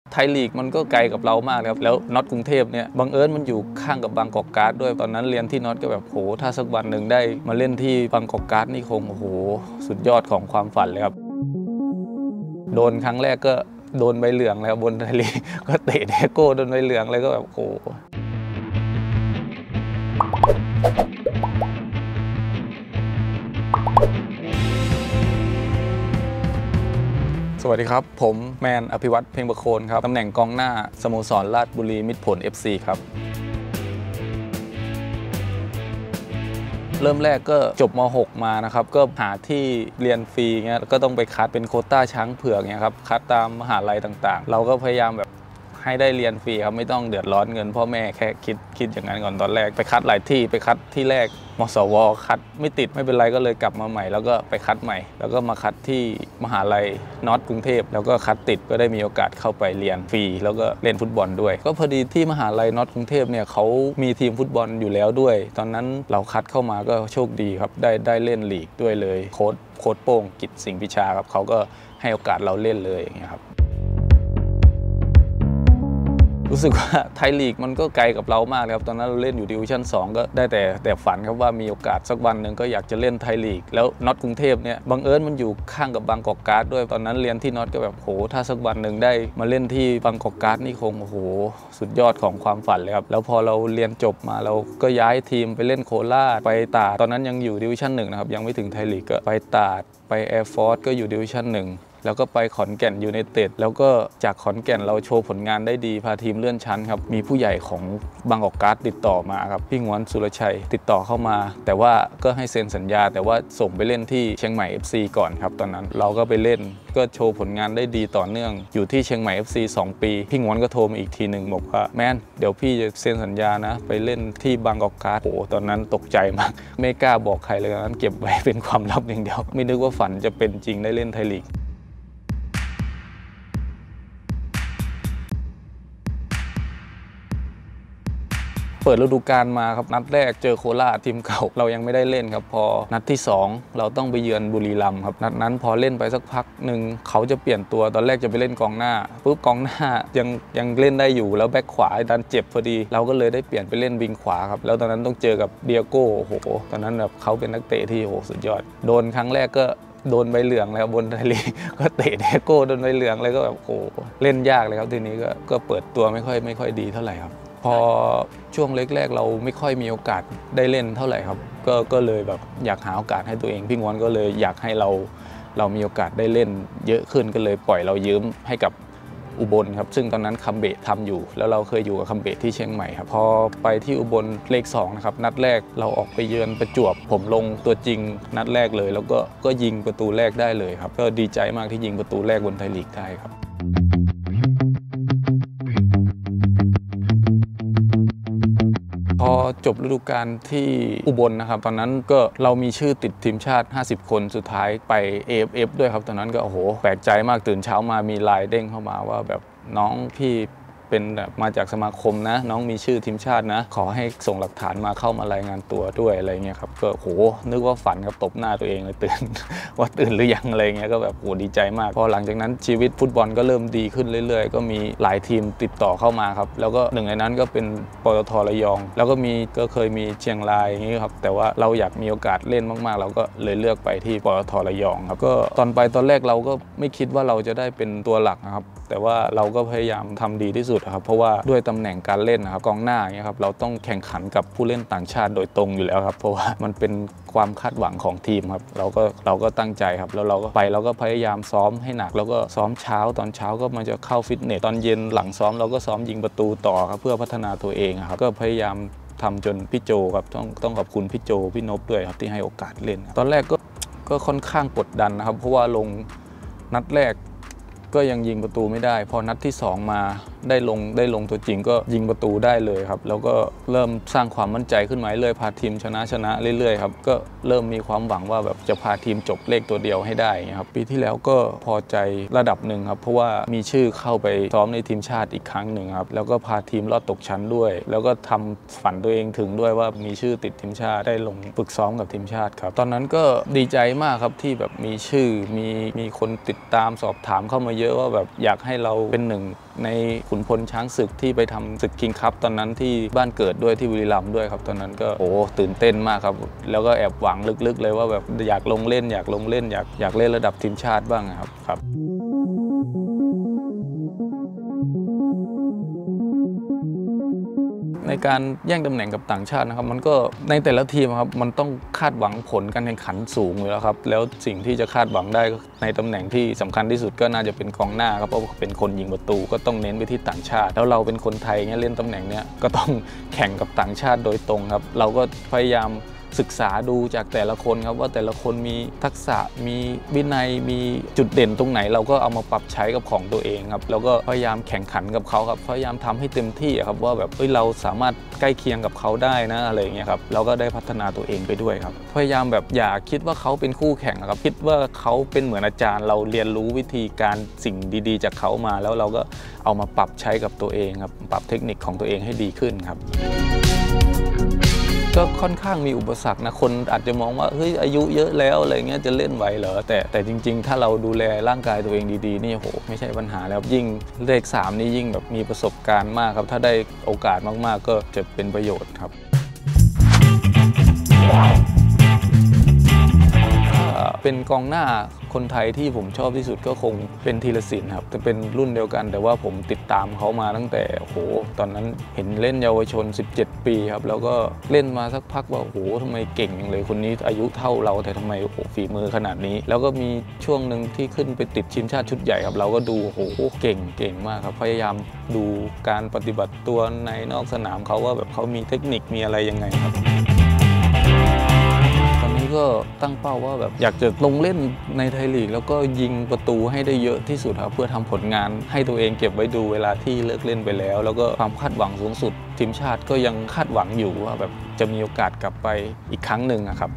ไทยลีกมันก็ไกลกับเรามากครับแล้วน็อตกรุงเทพเนี่ยบังเอิญมันอยู่ข้างกับบางกอกการ์ดด้วยตอนนั้นเรียนที่น็อตก็แบบโหถ้าสักวันหนึ่งได้มาเล่นที่บางกอกการ์ดนี่คงโอ้โหสุดยอดของความฝันเลยครับโดนครั้งแรกก็โดนใบเหลืองแล้วบนไทยลีกก็เตะเดโก้โดนใบเหลืองเลยก็แบบโหสวัสดีครับผมแมนอภิวัตรเพ็งประโคนครับตำแหน่งกองหน้าสโมสรราชบุรีมิตรผล FC ครับเริ่มแรกก็จบม.6 มานะครับก็หาที่เรียนฟรีเงี้ยก็ต้องไปคัดเป็นโควต้าช้างเผือกเงี้ยครับคัดตามมหาลัยต่างๆเราก็พยายามแบบให้ได้เรียนฟรีครับไม่ต้องเดือดร้อนเงินพ่อแม่แค่คิดอย่างนั้นก่อนตอนแรกไปคัดหลายที่ไปคัดที่แรกมสวคัดไม่ติดไม่เป็นไรก็เลยกลับมาใหม่แล้วก็ไปคัดใหม่แล้วก็มาคัดที่มหาลัยน็อตกรุงเทพแล้วก็คัดติดก็ได้มีโอกาสเข้าไปเรียนฟรีแล้วก็เล่นฟุตบอลด้วยก็พอดีที่มหาลัยน็อตกรุงเทพเนี่ยเขามีทีมฟุตบอลอยู่แล้วด้วยตอนนั้นเราคัดเข้ามาก็โชคดีครับได้เล่นลีกด้วยเลยโค้ชโป้งกิจสิงห์พิชาครับเขาก็ให้โอกาสเราเล่นเลยอย่างเงี้ยครับรู้สึกว่าไทยลีกมันก็ไกลกับเรามากเลยครับตอนนั้นเราเล่นอยู่ดิวิชั่น2ก็ได้แต่ฝันครับว่ามีโอกาสสักวันหนึ่งก็อยากจะเล่นไทยลีกแล้วน็อตกรุงเทพเนี่ยบังเอิญมันอยู่ข้างกับบางกอกการ์ดด้วยตอนนั้นเรียนที่น็อตก็แบบโหถ้าสักวันหนึ่งได้มาเล่นที่บางกอกการ์ดนี่คงโอ้โหสุดยอดของความฝันเลยครับแล้วพอเราเรียนจบมาเราก็ย้ายทีมไปเล่นโคราชไปตราดตอนนั้นยังอยู่ดิวิชั่น1นะครับยังไม่ถึงไทยลีกก็ไปตราดไปแอร์ฟอร์สก็อยู่ดิวิชั่น1แล้วก็ไปขอนแก่นยูไนเต็ดแล้วก็จากขอนแก่นเราโชว์ผลงานได้ดีพาทีมเลื่อนชั้นครับมีผู้ใหญ่ของบางกอกการ์ดติดต่อมาครับพี่งวนสุรชัยติดต่อเข้ามาแต่ว่าก็ให้เซ็นสัญญาแต่ว่าส่งไปเล่นที่เชียงใหม่ FC ก่อนครับตอนนั้นเราก็ไปเล่นก็โชว์ผลงานได้ดีต่อเนื่องอยู่ที่เชียงใหม่ FC 2 ปีพี่งวนก็โทรมาอีกทีหนึ่งบอกว่าแมนเดี๋ยวพี่จะเซ็นสัญญานะไปเล่นที่บางกอกการ์ดโอ้ตอนนั้นตกใจมากไม่กล้าบอกใครเลยนั้นเก็บไว้เป็นความลับอย่างเดียวไม่นึกว่าฝันจะเป็นจริงได้เล่นไทยลีกเปิดฤดูกาลมาครับนัดแรกเจอโคราชทีมเก่าเรายังไม่ได้เล่นครับพอนัดที่2เราต้องไปเยือนบุรีรัมย์ครับนัดนั้นพอเล่นไปสักพักหนึ่งเขาจะเปลี่ยนตัวตอนแรกจะไปเล่นกองหน้าปุ๊บกองหน้ายังเล่นได้อยู่แล้วแบ็คขวาดันเจ็บพอดีเราก็เลยได้เปลี่ยนไปเล่นวิงขวาครับแล้วตอนนั้นต้องเจอกับเดียโก้โอ้โหตอนนั้นแบบเขาเป็นนักเตะที่โอ้สุดยอดโดนครั้งแรกก็โดนใบเหลืองแล้วบนไทยลีกก็เตะเดโก้โดนใบเหลืองเลยก็แบบโอ้เล่นยากเลยครับทีนี้ก็เปิดตัวไม่ค่อยดีเท่าไหร่ครับพอช่วงแรกๆเราไม่ค่อยมีโอกาสได้เล่นเท่าไหร่ครับก็เลยแบบอยากหาโอกาสให้ตัวเองพี่งวนก็เลยอยากให้เรามีโอกาสได้เล่นเยอะขึ้นก็เลยปล่อยเรายืมให้กับอุบลครับซึ่งตอนนั้นคัมเบะทำอยู่แล้วเราเคยอยู่กับคัมเบะที่เชียงใหม่ครับพอไปที่อุบลเลข2นะครับนัดแรกเราออกไปเยือนประจวบผมลงตัวจริงนัดแรกเลยแล้วก็ยิงประตูแรกได้เลยครับก็ดีใจมากที่ยิงประตูแรกบนไทยลีกได้ครับพอจบฤดูกาลที่อุบลนะครับตอนนั้นก็เรามีชื่อติดทีมชาติ50คนสุดท้ายไป AFF ด้วยครับตอนนั้นก็โอ้โหแปลกใจมากตื่นเช้ามามีไลน์เด้งเข้ามาว่าแบบน้องพี่เป็นแบบมาจากสมาคมนะน้องมีชื่อทีมชาตินะขอให้ส่งหลักฐานมาเข้ามารายงานตัวด้วยอะไรเงี้ยครับก็โหนึกว่าฝันครับตบหน้าตัวเองเลยตื่น ว่าตื่นหรือยังอะไรเงี้ยก็แบบโหดีใจมากพอหลังจากนั้นชีวิตฟุตบอลก็เริ่มดีขึ้นเรื่อยๆก็มีหลายทีมติดต่อเข้ามาครับแล้วก็หนึ่งในนั้นก็เป็นปตท.ระยองแล้วก็เคยมีเชียงรายอย่างนี้ครับแต่ว่าเราอยากมีโอกาสเล่นมากๆเราก็เลยเลือกไปที่ปตท.ระยองครับก็ตอนแรกเราก็ไม่คิดว่าเราจะได้เป็นตัวหลักนะครับแต่ว่าเราก็พยายามทำดีที่สุดครับเพราะว่าด้วยตำแหน่งการเล่นนะครับกองหน้าอย่างเงี้ยครับเราต้องแข่งขันกับผู้เล่นต่างชาติโดยตรงอยู่แล้วครับเพราะว่ามันเป็นความคาดหวังของทีมครับเราก็ตั้งใจครับแล้วเราก็พยายามซ้อมให้หนักแล้วก็ซ้อมเช้าตอนเช้าก็มันจะเข้าฟิตเนสตอนเย็นหลังซ้อมเราก็ซ้อมยิงประตูต่อครับเพื่อพัฒนาตัวเองครับก็พยายามทำจนพี่โจครับต้องขอบคุณพี่โจพี่นพด้วยครับที่ให้โอกาสเล่นตอนแรกก็ค่อนข้างกดดันนะครับเพราะว่าลงนัดแรกก็ยังยิงประตูไม่ได้พอนัดที่2มาได้ลงตัวจริงก็ยิงประตูได้เลยครับแล้วก็เริ่มสร้างความมั่นใจขึ้นมาเรื่อยพาทีมชนะเรื่อยๆครับก็เริ่มมีความหวังว่าแบบจะพาทีมจบเลขตัวเดียวให้ได้ครับปีที่แล้วก็พอใจระดับหนึ่งครับเพราะว่ามีชื่อเข้าไปซ้อมในทีมชาติอีกครั้งหนึ่งครับแล้วก็พาทีมรอดตกชั้นด้วยแล้วก็ทำฝันตัวเองถึงด้วยว่ามีชื่อติดทีมชาติได้ลงฝึกซ้อมกับทีมชาติครับตอนนั้นก็ดีใจมากครับที่แบบมีชื่อมีคนติดตามสอบถามเข้ามาเยอะว่าแบบอยากให้เราเป็นหนึ่งในขุนพลช้างศึกที่ไปทำศึกคิงคัพตอนนั้นที่บ้านเกิดด้วยที่บุรีรัมย์ด้วยครับตอนนั้นก็โอ้ตื่นเต้นมากครับแล้วก็แอบหวังลึกๆเลยว่าแบบอยากลงเล่นอยากเล่นระดับทีมชาติบ้างครับในการแย่งตำแหน่งกับต่างชาตินะครับมันก็ในแต่ละทีมครับมันต้องคาดหวังผลการแข่งขันสูงอยู่แล้วครับแล้วสิ่งที่จะคาดหวังได้ในตำแหน่งที่สำคัญที่สุดก็น่าจะเป็นกองหน้าครับเพราะเป็นคนยิงประตูก็ต้องเน้นไปที่ต่างชาติแล้วเราเป็นคนไทยเงี้ยเล่นตำแหน่งเนี้ยก็ต้องแข่งกับต่างชาติโดยตรงครับเราก็พยายามศึกษาดูจากแต่ละคนครับว่าแต่ละคนมีทักษะมีวินัยมีจุดเด่นตรงไหนเราก็เอามาปรับใช้กับของตัวเองครับแล้วก็พยายามแข่งขันกับเขาครับพยายามทำให้เต็มที่ครับว่าแบบเราสามารถใกล้เคียงกับเขาได้นะอะไรอย่างเงี้ยครับเราก็ได้พัฒนาตัวเองไปด้วยครับพยายามแบบอย่าคิดว่าเขาเป็นคู่แข่งครับคิดว่าเขาเป็นเหมือนอาจารย์เราเรียนรู้วิธีการสิ่งดีๆจากเขามาแล้วเราก็เอามาปรับใช้กับตัวเองครับปรับเทคนิคของตัวเองให้ดีขึ้นครับก็ค่อนข้างมีอุปสรรคนะคนอาจจะมองว่าเฮ้ยอายุเยอะแล้วอะไรเงี้ยจะเล่นไหวเหรอแต่จริงๆถ้าเราดูแลร่างกายตัวเองดีๆนี่โหไม่ใช่ปัญหาแล้วยิ่งเลข3นี่ยิ่งแบบมีประสบการณ์มากครับถ้าได้โอกาสมากๆก็จะเป็นประโยชน์ครับเป็นกองหน้าคนไทยที่ผมชอบที่สุดก็คงเป็นธีรศิลป์ครับจะเป็นรุ่นเดียวกันแต่ว่าผมติดตามเขามาตั้งแต่ตอนนั้นเห็นเล่นเยาวชน17 ปีครับแล้วก็เล่นมาสักพักว่าทำไมเก่งอย่างเลยคนนี้อายุเท่าเราแต่ทำไมฝีมือขนาดนี้แล้วก็มีช่วงหนึ่งที่ขึ้นไปติดทีมชาติชุดใหญ่ครับเราก็ดูเก่งมากครับพยายามดูการปฏิบัติตัวในนอกสนามเขาว่าแบบเขามีเทคนิคมีอะไรยังไงครับก็ตั้งเป้าว่าแบบอยากจะลงเล่นในไทยลีกแล้วก็ยิงประตูให้ได้เยอะที่สุดครับเพื่อทำผลงานให้ตัวเองเก็บไว้ดูเวลาที่เลิกเล่นไปแล้วแล้วก็ความคาดหวังสูงสุดทีมชาติก็ยังคาดหวังอยู่ว่าแบบจะมีโอกาสกลับไปอีกครั้งหนึ่งครับ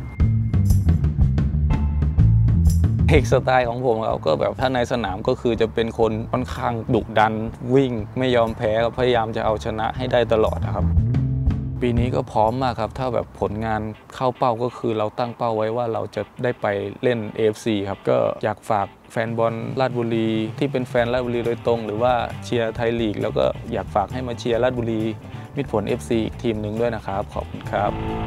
สไตล์ของผมเราก็แบบถ้าในสนามก็คือจะเป็นคนค่อนข้างดุดันวิ่งไม่ยอมแพ้พยายามจะเอาชนะให้ได้ตลอดนะครับปีนี้ก็พร้อมมากครับถ้าแบบผลงานเข้าเป้าก็คือเราตั้งเป้าไว้ว่าเราจะได้ไปเล่น AFC ครับก็อยากฝากแฟนบอลราชบุรีที่เป็นแฟนราชบุรีโดยตรงหรือว่าเชียร์ไทยลีกแล้วก็อยากฝากให้มาเชียร์ราชบุรีมิตรผล FC อีกทีมหนึ่งด้วยนะครับขอบคุณครับ